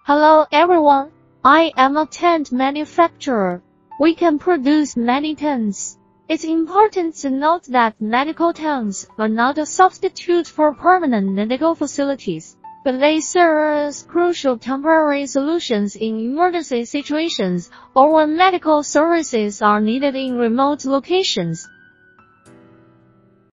Hello everyone, I am a tent manufacturer. We can produce many tents. It's important to note that medical tents are not a substitute for permanent medical facilities, but they serve as crucial temporary solutions in emergency situations or when medical services are needed in remote locations.